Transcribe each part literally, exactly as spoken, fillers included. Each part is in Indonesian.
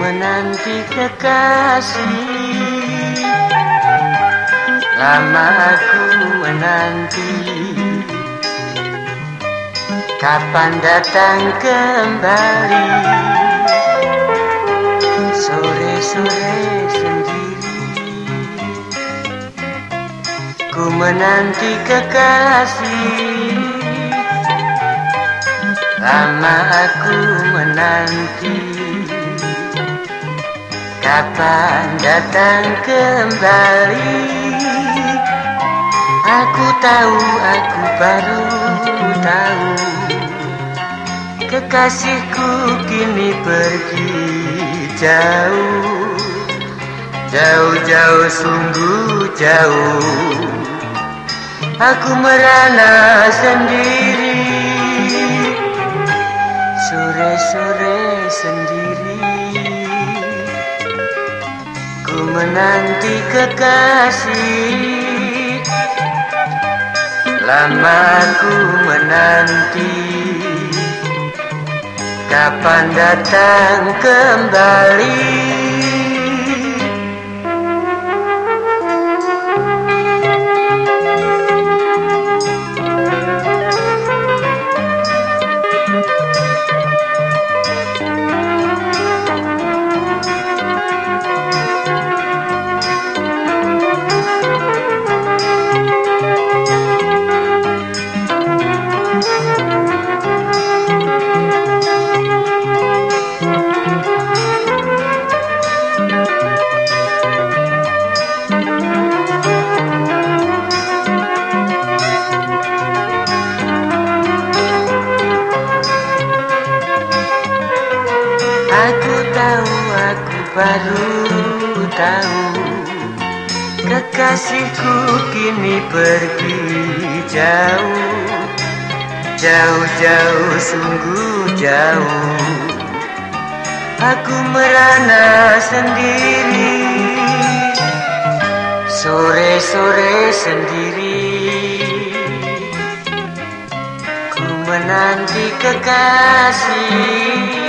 menanti kekasih, lama aku menanti. Kapan datang kembali? Sore-sore sendiri, ku menanti kekasih, lama aku menanti. Kapan datang kembali? Aku tahu, aku baru tahu, kekasihku kini pergi jauh, jauh-jauh, sungguh jauh. Aku merana sendiri, sore-sore sendiri, ku menanti kekasih, lama ku menanti. Kapan datang kembali? Aku tahu, aku baru tahu, kekasihku kini pergi jauh, jauh-jauh, sungguh jauh. Aku merana sendiri, sore-sore sendiri, ku menanti kekasih,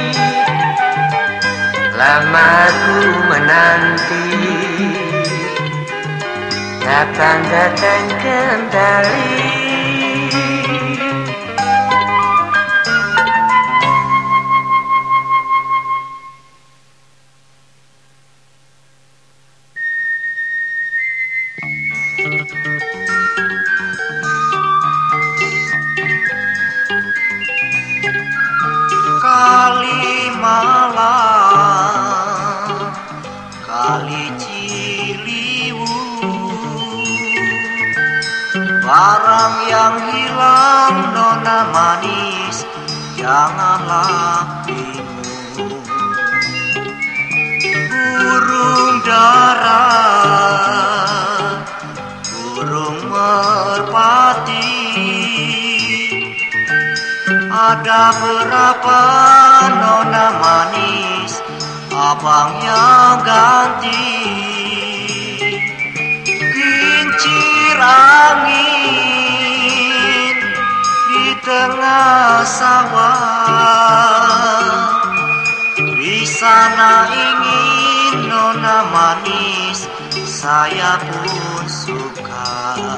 lama ku menanti. Kapan datang kembali? Kali Malang, Kali Ciliwung, barang yang hilang nona manis, janganlah bingung. Burung dara, burung merpati, ada berapa nona manis, abang yang ganti. Kincir angin di tengah sawah, di sana ingin nona manis, saya pun suka.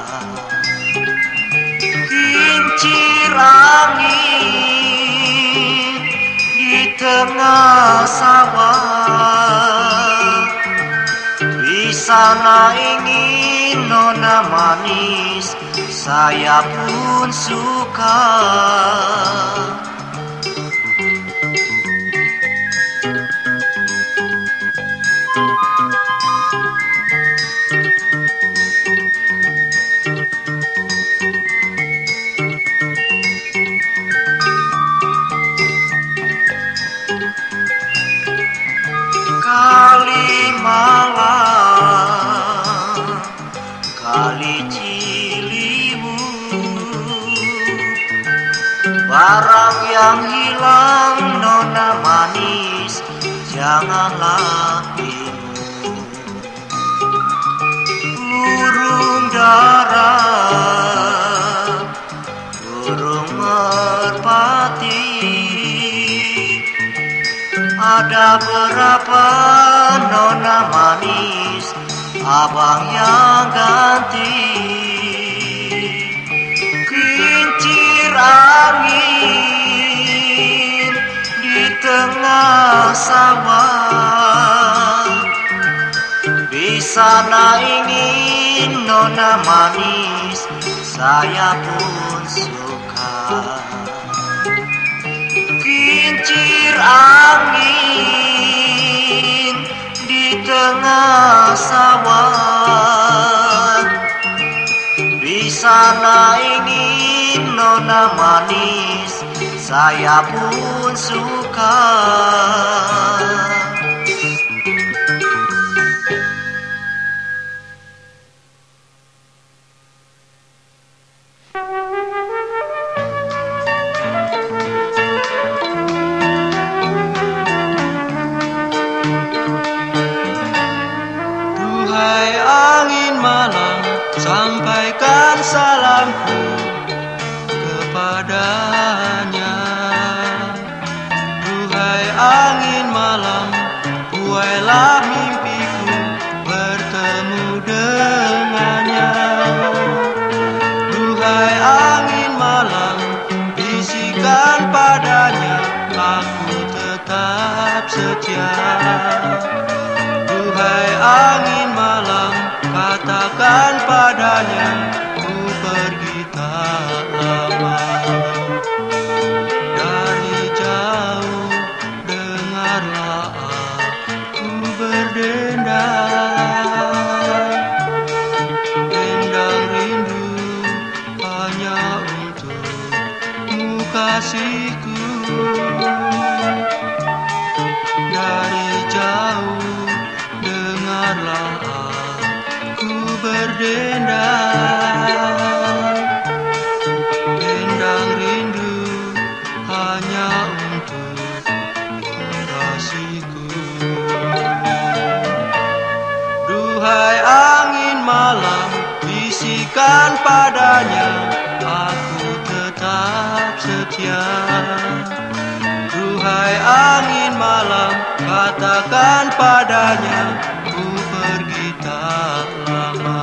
Kincir angin di tengah sawah, di sana ingin nona manis, saya pun suka. Kali Malang, Kali Ciliwung, barang yang hilang nona manis, janganlah bingung. Burung dara, burung merpati, ada Ada berapa nona manis abang yang ganti, kincir angin di tengah sawah. Bisa na ingin nona manis, saya pun suka. Kincir angin di tengah sawah. Bisa na ingin nona manis, saya pun suka. Duhai angin malam, sampaikan salamku kepadanya. Duhai angin malam, buailah mimpiku bertemu dengannya. Duhai angin malam, bisikan padanya, aku tetap setia. Duhai angin malam, katakan padanya, ku pergi tak lama. Dari jauh dengarlah aku berdendang, dendang rindu hanya untukmu kasihku. Dari jauh dengarlah aku berdendang, dendang rindu hanya untuk kasihku. Duhai angin malam, bisikan padanya, aku tetap setia. Duhai angin malam, katakan padanya, ku pergi tak lama.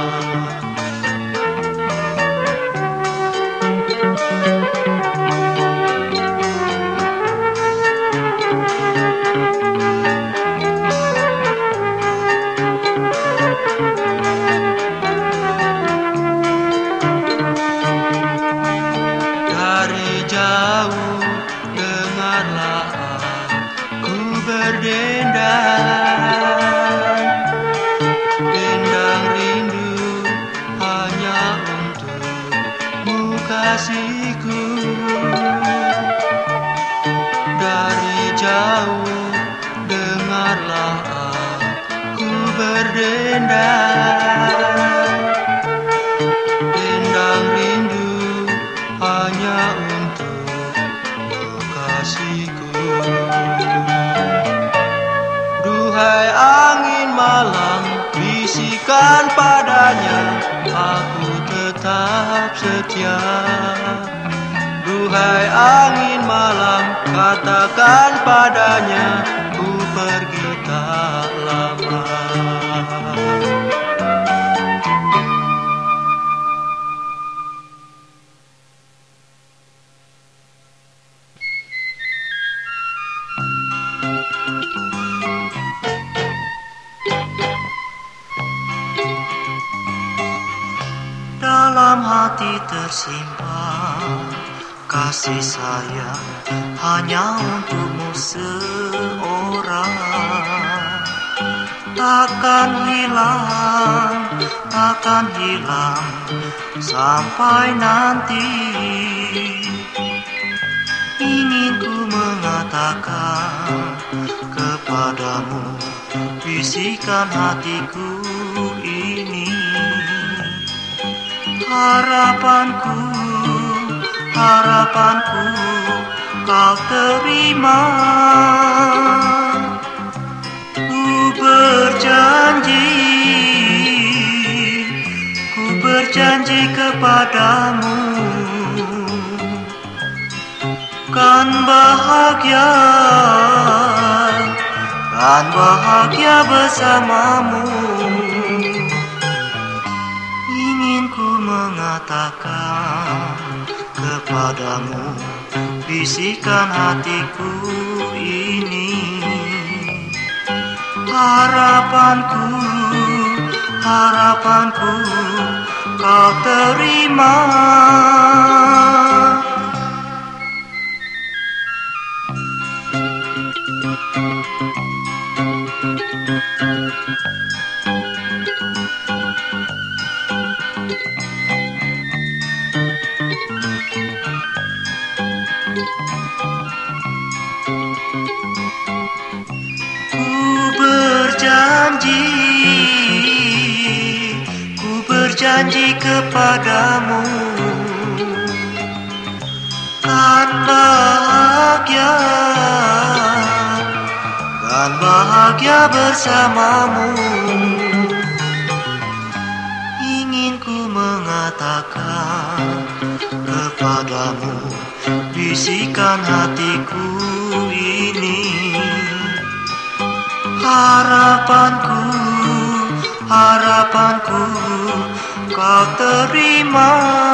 Dari jauh dengarlah aku berdendang, dendang rindu hanya untukmu kasihku. Dari jauh dengarlah aku berdendang, dendang rindu hanya untuk kasihku. Duhai angin malam, bisikan padanya, aku tetap setia. Duhai angin malam, katakan padanya, ku pergi tak lama. Dalam hati tersimpan kasih sayang hanya untukmu seorang. Takkan hilang, takkan hilang sampai nanti. Ingin ku mengatakan kepadamu, bisikan hatiku ini. Harapanku, harapanku kau terima. Ku berjanji, ku berjanji kepadamu, kan bahagia kan bahagia bersamamu. Ingin ku mengatakan kepadamu, bisikan hatiku ini. Harapanku, harapanku kau terima. Berjanji, ku berjanji kepadamu, kan bahagia, kan bahagia bersamamu. Ingin ku mengatakan kepadamu, bisikan hatiku ini. Harapanku, harapanku kau terima.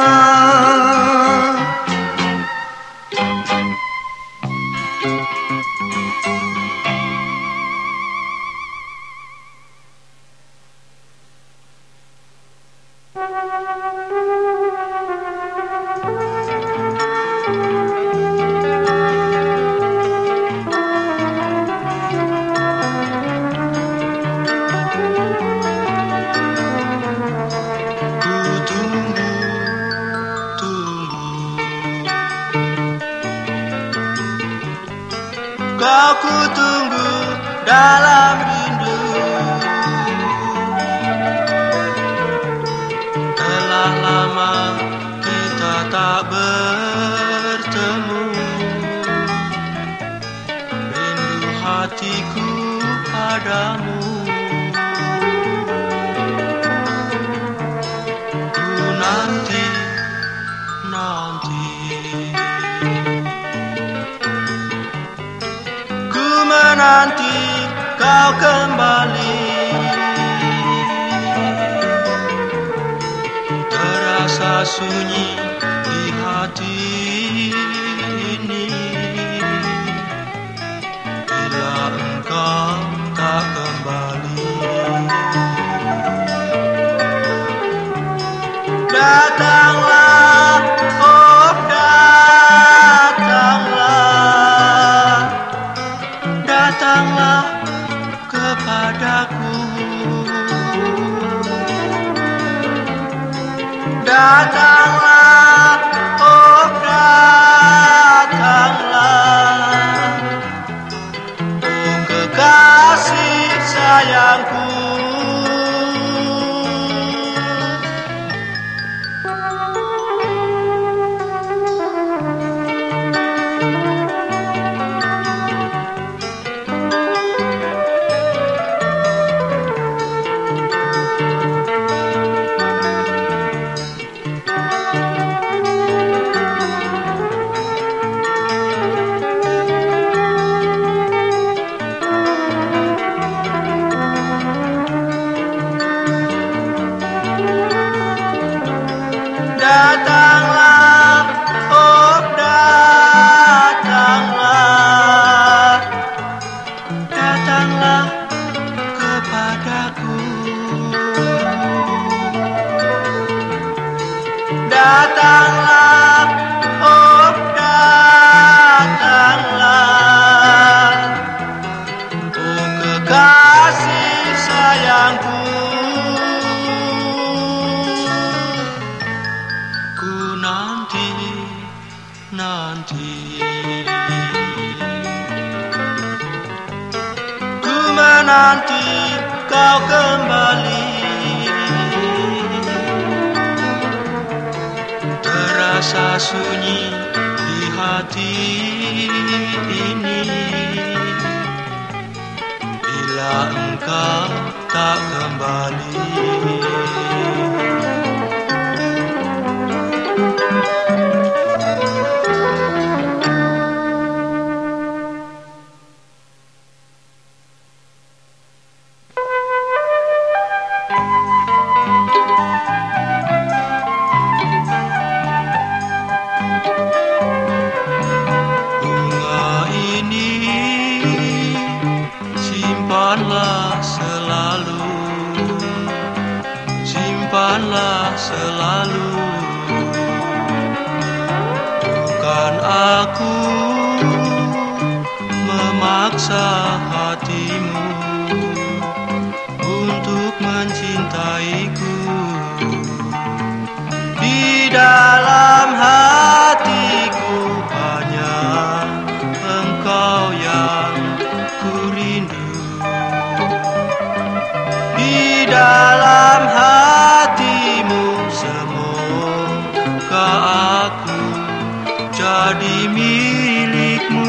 Kau ku tunggu dalam rindu. Telah lama kita tak bertemu. Rindu hatiku padamu. Ku nanti, nanti menanti kau kembali. Terasa sunyi di hati ini bila engkau tak kembali. Datanglah, oh datanglah, datanglah kepadaku. Datanglah, oh datanglah, oh kekasih sayangku. Datanglah, oh datanglah, datanglah kepadaku. Datanglah, oh datanglah, oh kekasih sayangku. Nanti, nanti ku menanti kau kembali. Terasa sunyi di hati ini bila engkau tak kembali. selalu. Bukan aku memaksa hatimu untuk mencintaiku. Di dalam hatiku hanya engkau yang ku rindu. Di dalam hatimu semoga aku jadi milikmu.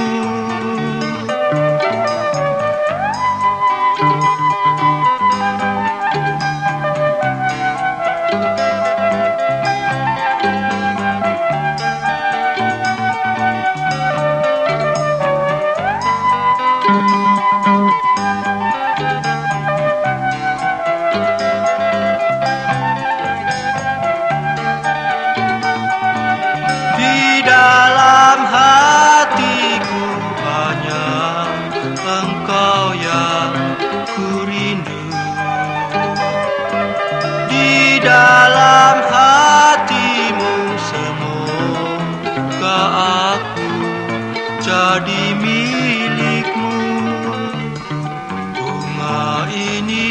Dalam hatimu semoga aku jadi milikmu. Bunga ini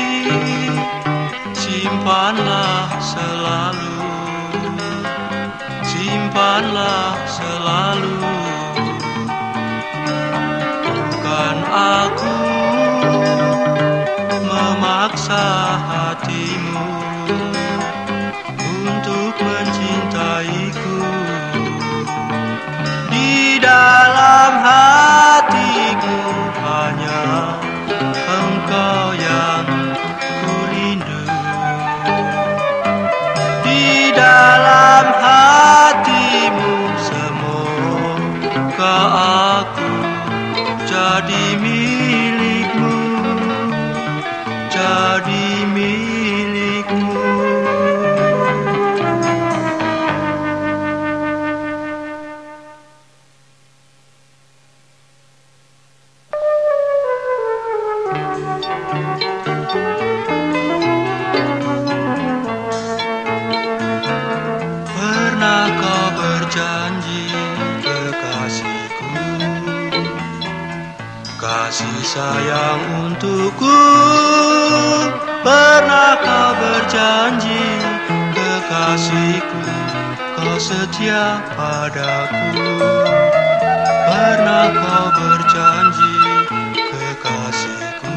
simpanlah selalu, simpanlah selalu. Bukan aku memaksa hatimu untuk mencintaiku. Di dalam hatiku hanya engkau yang ku rindu. Di dalam hatimu semoga aku jadi milikmu, jadi milikmu. Pernah kau berjanji kekasihku, kasih sayang untukku. Pernah kau berjanji kekasihku, kau setia padaku. Pernah kau berjanji kekasihku,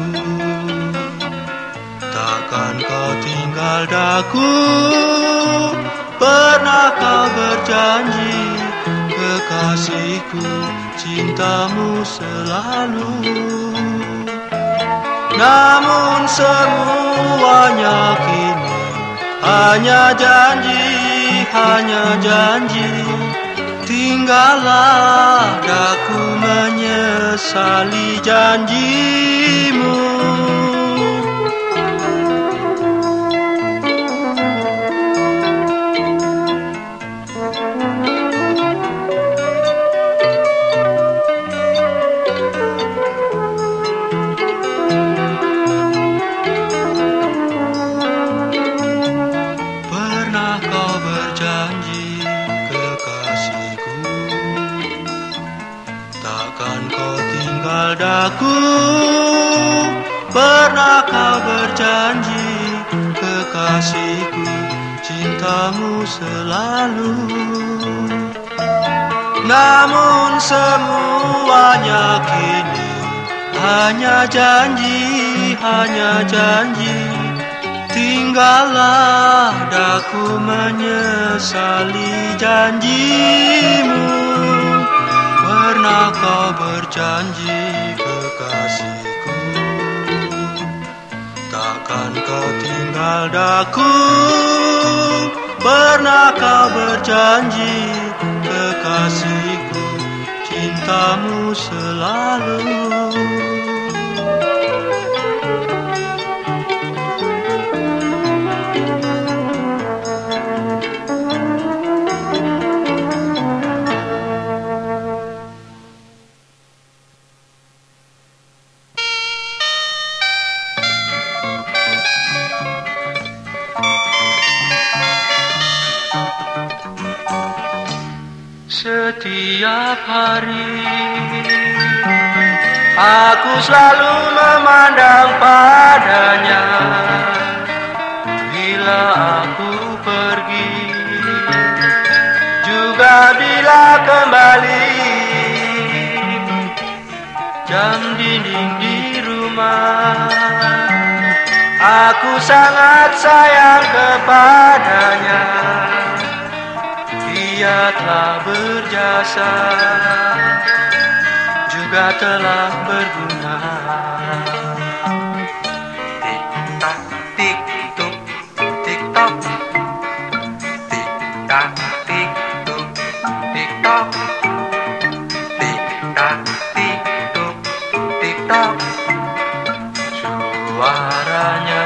takkan kau tinggal daku. Pernah kau berjanji kekasihku, cintamu selalu. Namun semuanya kini hanya janji, hanya janji. Tinggallah daku menyesali janjimu. Daku, pernah kau berjanji kekasihku, cintamu selalu. Namun semuanya kini hanya janji, hanya janji. Tinggallah daku menyesali janjimu. Pernah kau berjanji kekasihku, takkan kau tinggal daku. Pernah kau berjanji kekasihku, cintamu selalu. Setiap hari aku selalu memandang padanya. Bila aku pergi, juga bila kembali, jam dinding di rumah, aku sangat sayang kepadanya. Dia telah berjasa, juga telah berguna. Tik-tak, tik-tuk, tik-tok. Tik-tak, tik-tuk, tik-tok. Tik-tak, tik-tuk, tik-tok. Suaranya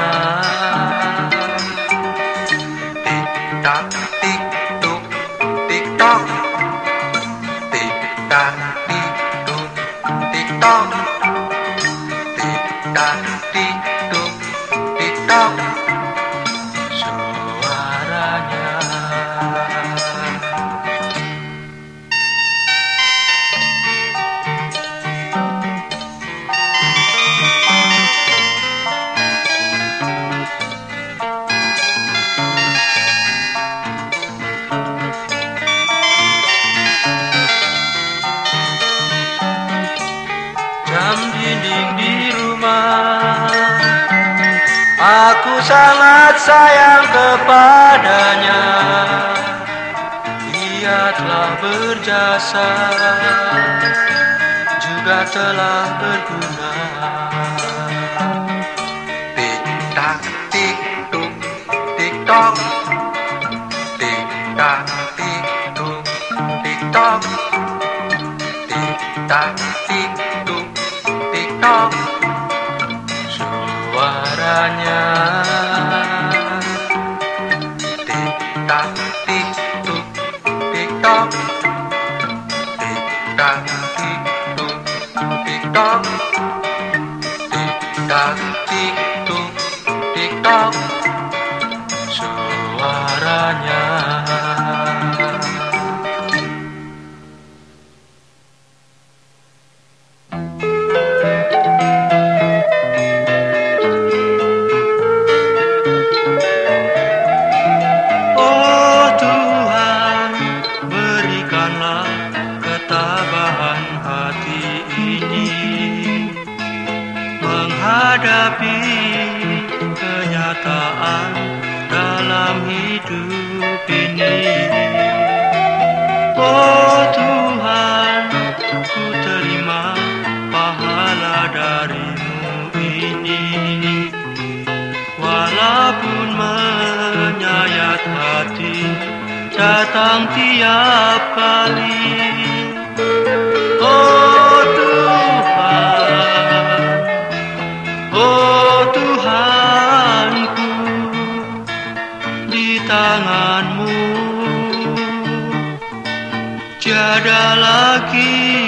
Tik-tak, tik-tuk, tik-tok. Tik-tak, tik-tuk, tik-tok. Tik-tak, tik-tuk, tik-tok. suaranya jam dinding di rumah, aku sangat sayang kepadanya. Dia telah berjasa, juga telah berguna. Tik-tak, tik-tuk, tik-tok. Tik-tak, tik-tuk, tik-tok. Tik-tak, tik-tuk, tik-tok. Suaranya Tik-tak, tik-tuk, tik-tok. Tik-tak, tik-tuk, tik-tok. Tik-tak, tik-tuk, tik-tok. suaranya Oh Tuhan, berikanlah ketabahan hati ini menghadapi kenyataan dalam hidup ini. Oh Tuhan, ku terima pahala dari-Mu ini, walaupun menyayat hati datang tiap kali. Oh Tuhan, oh Tuhanku, di tangan-Mu tiada lagi